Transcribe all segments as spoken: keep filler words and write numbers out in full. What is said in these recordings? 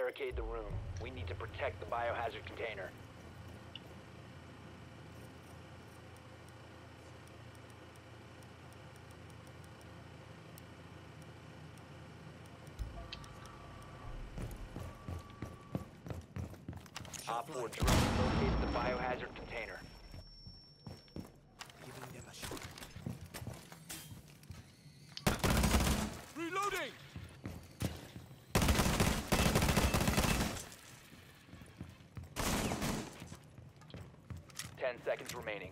barricade the room. We need to protect the biohazard container. Op four drone located the biohazard container. Giving them a shot. Reloading! Ten seconds remaining.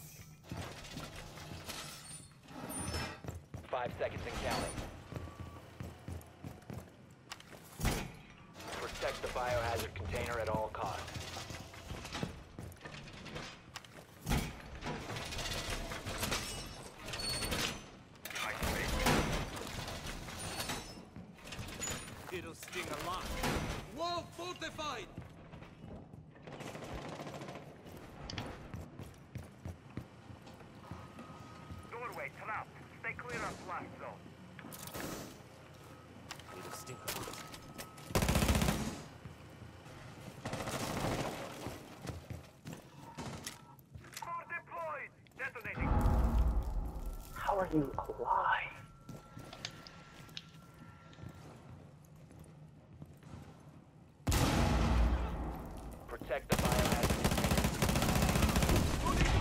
Five seconds and counting. Protect the biohazard container at all costs. It'll sting a lot. Wall fortified! Doorway trapped. Stay clear of blast zone. It'll sting a lot. Core deployed! Detonating. How are you alive? Protect the biohazard container.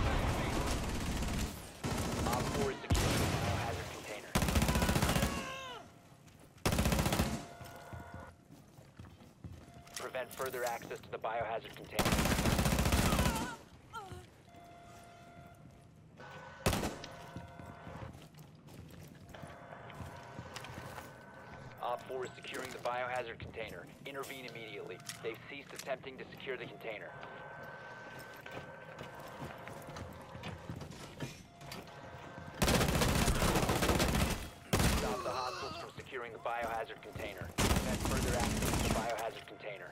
Op four is securing the biohazard container. Prevent further access to the biohazard container. Op four is securing the biohazard container. Intervene immediately. They've ceased attempting to secure the container. Stop the hostiles from securing the biohazard container. Prevent further access to the biohazard container.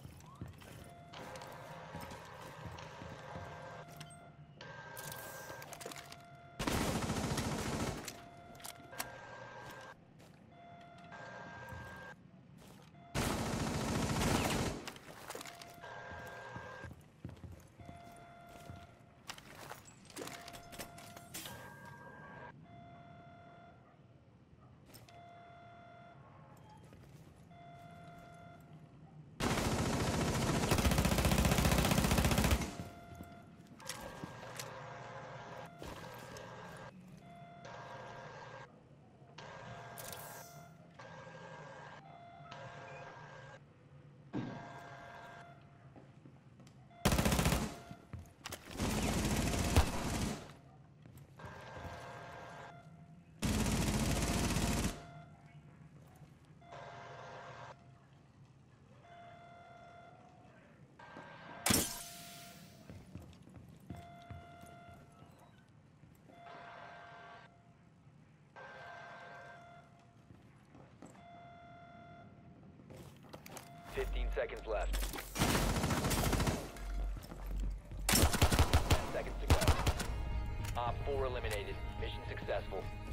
Fifteen seconds left. Ten seconds to go. Op four eliminated. Mission successful.